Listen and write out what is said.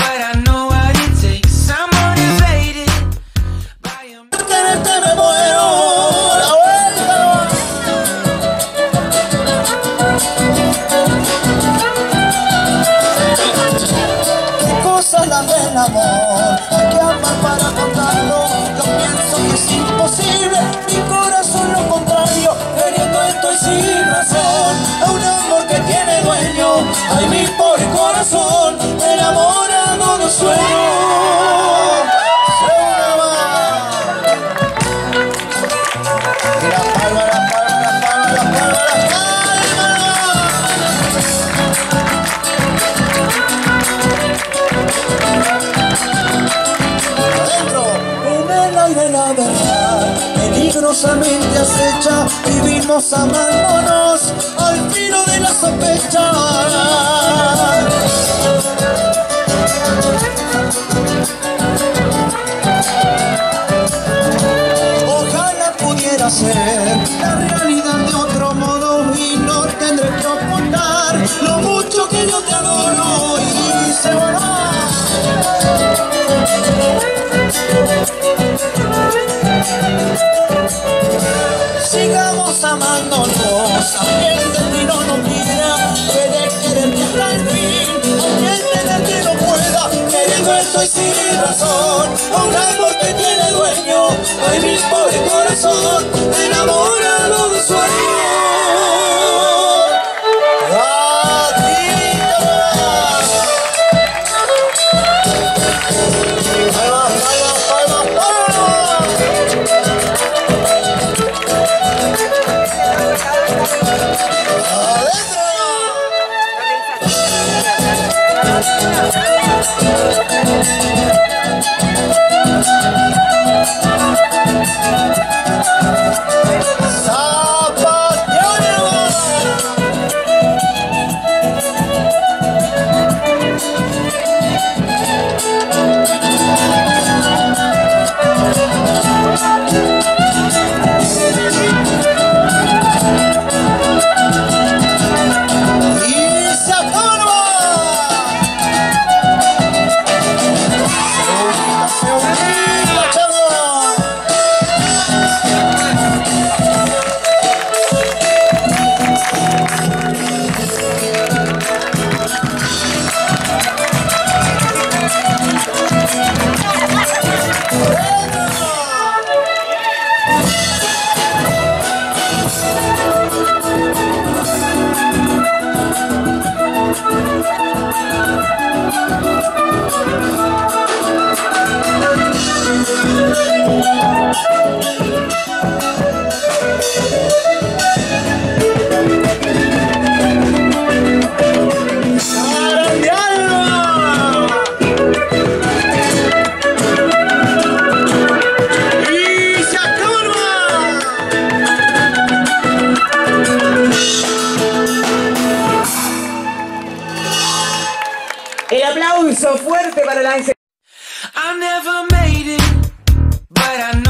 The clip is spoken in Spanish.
but I know what it takes. I'm motivated by a... Quererte me muero, la vuelta. Cosas las del amor, hay que amar para contarlo. Yo pienso que es imposible, mi corazón lo contrario, queriendo estoy sin razón. A un amor que tiene dueño, ay mi pobre corazón, enamorado no sueño. Mira, palma, la palma, la palma, la palma, la palma. Adentro, en el aire la verdad, peligrosamente acecha, vivimos amándonos al filo de la sospecha. Ojalá pudiera ser la realidad de otro modo y no tendré que ocultar lo mucho que yo te adoro y se va. Sigamos amándonos, aunque el destino no quiera, puede quererte hasta el fin, aunque el tenerte no pueda, queriendo estoy sin razón, a un amor que tiene dueño, ay mi pobre corazón, enamorado de sueño. El aplauso fuerte para la... I never made it, but I know